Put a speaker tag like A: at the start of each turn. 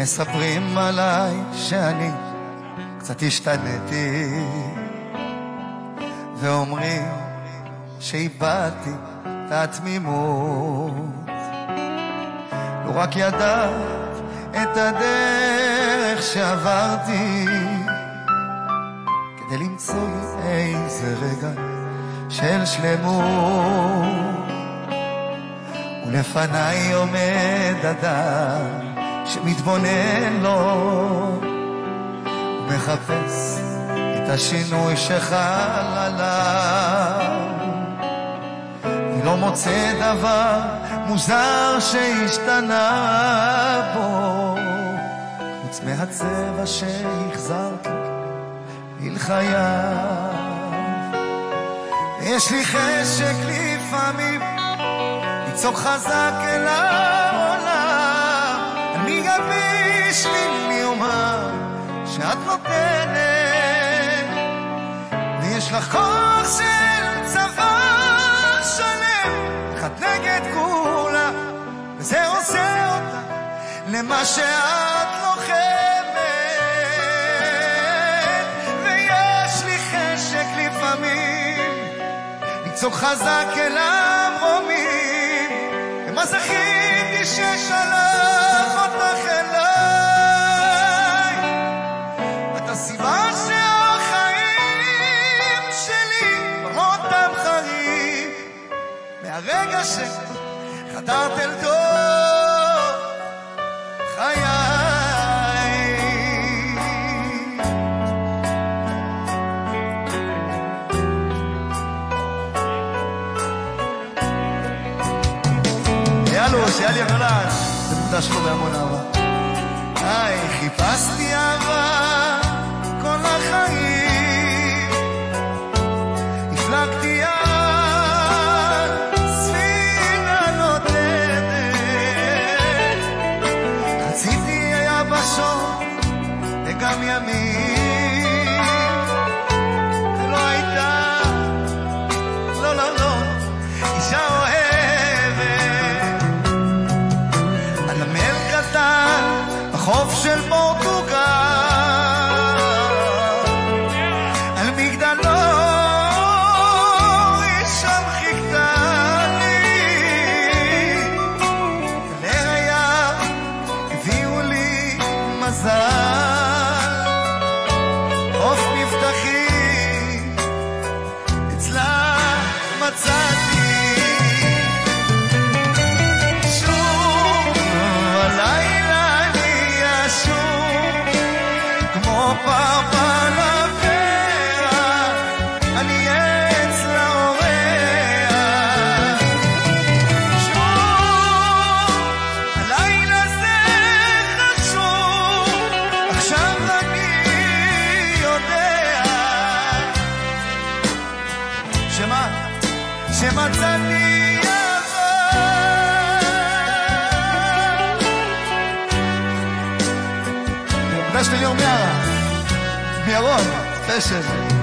A: מספרים עליי שאני קצת השתנתי, ואומרים שאיבדתי את התמימות. לא רק ידעת את הדרך שעברתי כדי למצוא איזה רגע של שלמות, ולפניי עומד אדם שמתבונן לו ומחפש את השינוי שחל עליו, ולא מוצא דבר מוזר שהשתנה בו חוץ מהצבע שהחזרתי אל חייו. יש לי חשק לפעמים לצעוק חזק אל העולם, אני גביש לי אומר שאת נותנת, ויש לך כוח של צבא שלם אחד נגד כולה, וזה עושה אותה למה שאת לוחמת. ויש לי חשק לפעמים לצעוק חזק אל המרומים, ומה זכיתי ששלח אותך אליי. את הסיבה שהחיים שלי אותם חיים מהרגע שחדרת אל תוך חיי. שהיה לי הגולן, זה מוקדש לו בהמון אהבה. חיפשתי אהבה כל החיים, הפלגתי על ספינה נודדת, חציתי היבשות וגם ימים, ולא הייתה, לא לא לא, אישה אוהבת בחוף של פורטוגל, על מגדלו שם חיכתה לי, ולראיה הביאו לי מזל, חוף מבטחים אצלה מצאתי. פרפר לפרח, אני עץ לאורח. שוב, הלילה זה חשוב, עכשיו אני יודע שמצאתי אהבה. מוקדש ליליאור מיארה מירון, ספיישל.